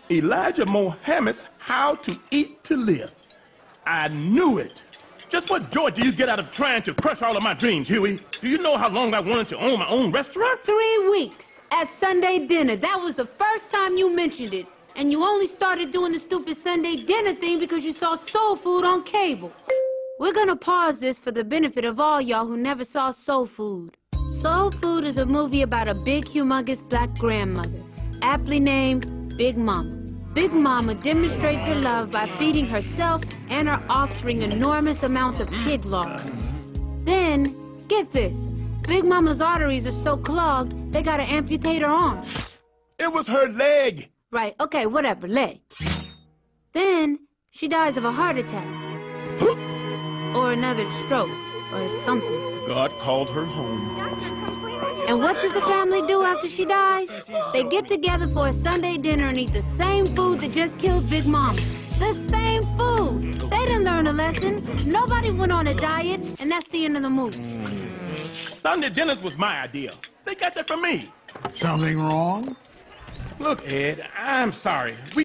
Elijah Muhammad's How to Eat to Live. I knew it. Just what joy do you get out of trying to crush all of my dreams, Huey? Do you know how long I wanted to own my own restaurant? 3 weeks at Sunday dinner. That was the first time you mentioned it. And you only started doing the stupid Sunday dinner thing because you saw Soul Food on cable. We're gonna pause this for the benefit of all y'all who never saw Soul Food. Soul Food is a movie about a big, humongous black grandmother, aptly named Big Mama. Big Mama demonstrates her love by feeding herself and her offspring enormous amounts of pig lard. Then, get this, Big Mama's arteries are so clogged, they gotta amputate her arm. It was her leg. Right, okay, whatever, leg. Then, she dies of a heart attack. Or another stroke, or something. God called her home. And what does the family do after she dies? They get together for a Sunday dinner and eat the same food that just killed Big Mama. The same food! They didn't learn a lesson. Nobody went on a diet, and that's the end of the movie. Sunday dinners was my idea. They got that from me. Something wrong? Look, Ed, I'm sorry.